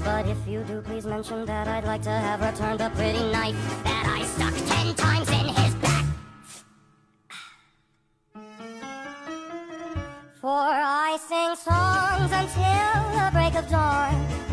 But if you do, please mention that I'd like to have returned a pretty knife that I stuck 10 times in his back. For I sing songs until the break of dawn,